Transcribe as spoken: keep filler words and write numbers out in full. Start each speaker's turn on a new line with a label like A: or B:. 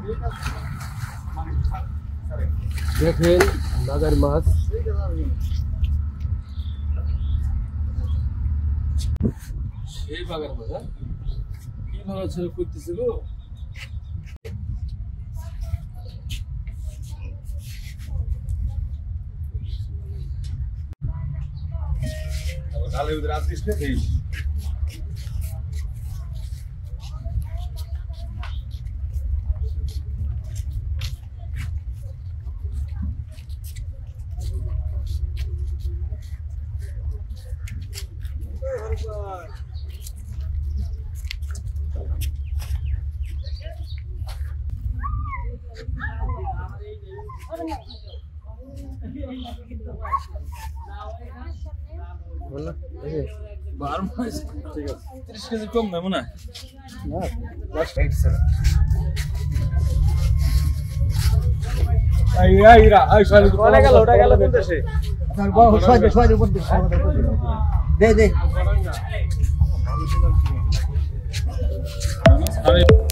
A: দেখেন বাজার মাছ সেই বাগার মাছ কি ভালো ছিল করতেছে গো
B: डाले उधर आज किसने थे
A: बोला
B: बाहर में ठीक है तीस केजी कम है मुना
A: ना
B: बस राइट सर आई आई रा आई साल
A: ওটা গেল ওটা গেল কোন দেশে
B: স্যার বাহ ছয় দে ছয় দে উপর দে দে দে